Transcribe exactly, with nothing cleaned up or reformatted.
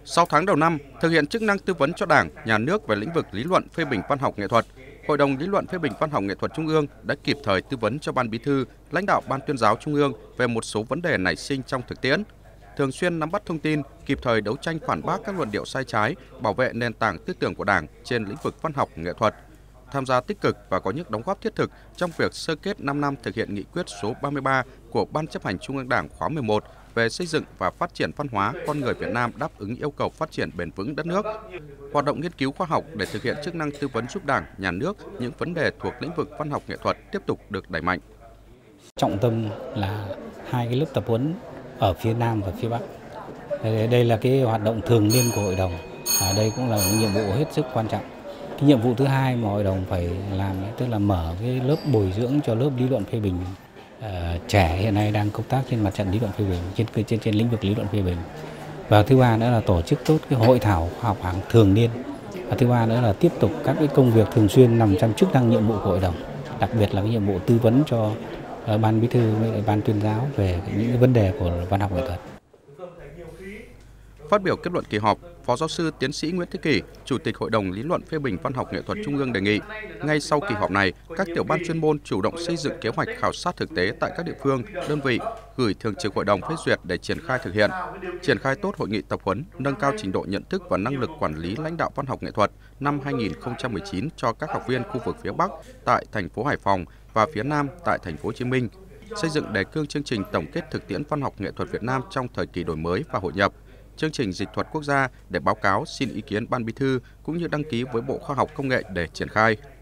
Sau tháng đầu năm, thực hiện chức năng tư vấn cho Đảng, Nhà nước về lĩnh vực lý luận phê bình văn học nghệ thuật, Hội đồng lý luận phê bình văn học nghệ thuật Trung ương đã kịp thời tư vấn cho Ban Bí thư, lãnh đạo Ban Tuyên giáo Trung ương về một số vấn đề nảy sinh trong thực tiễn, thường xuyên nắm bắt thông tin, kịp thời đấu tranh phản bác các luận điệu sai trái, bảo vệ nền tảng tư tưởng của Đảng trên lĩnh vực văn học nghệ thuật, tham gia tích cực và có những đóng góp thiết thực trong việc sơ kết năm năm thực hiện nghị quyết số ba mươi ba của Ban Chấp hành Trung ương Đảng khóa mười một về xây dựng và phát triển văn hóa con người Việt Nam đáp ứng yêu cầu phát triển bền vững đất nước. Hoạt động nghiên cứu khoa học để thực hiện chức năng tư vấn giúp Đảng, Nhà nước những vấn đề thuộc lĩnh vực văn học nghệ thuật tiếp tục được đẩy mạnh. Trọng tâm là hai cái lớp tập huấn ở phía Nam và phía Bắc. Đây là cái hoạt động thường niên của hội đồng. À, đây cũng là một nhiệm vụ hết sức quan trọng. Cái nhiệm vụ thứ hai mà hội đồng phải làm tức là mở cái lớp bồi dưỡng cho lớp lý luận phê bình uh, trẻ hiện nay đang công tác trên mặt trận lý luận phê bình trên trên trên lĩnh vực lý luận phê bình. Và thứ ba nữa là tổ chức tốt cái hội thảo khoa học hàng thường niên. Và thứ ba nữa là tiếp tục các cái công việc thường xuyên nằm trong chức năng nhiệm vụ của hội đồng, đặc biệt là cái nhiệm vụ tư vấn cho uh, Ban Bí thư với Ban Tuyên giáo về những cái vấn đề của văn học nghệ thuật. Phát biểu kết luận kỳ họp, Phó giáo sư tiến sĩ Nguyễn Thế Kỷ, Chủ tịch Hội đồng lý luận phê bình văn học nghệ thuật Trung ương đề nghị, ngay sau kỳ họp này, các tiểu ban chuyên môn chủ động xây dựng kế hoạch khảo sát thực tế tại các địa phương, đơn vị, gửi thường trực hội đồng phê duyệt để triển khai thực hiện, triển khai tốt hội nghị tập huấn, nâng cao trình độ nhận thức và năng lực quản lý lãnh đạo văn học nghệ thuật năm hai nghìn không trăm mười chín cho các học viên khu vực phía Bắc tại thành phố Hải Phòng và phía Nam tại thành phố Hồ Chí Minh, xây dựng đề cương chương trình tổng kết thực tiễn văn học nghệ thuật Việt Nam trong thời kỳ đổi mới và hội nhập, chương trình dịch thuật quốc gia để báo cáo xin ý kiến Ban Bí thư cũng như đăng ký với Bộ Khoa học Công nghệ để triển khai.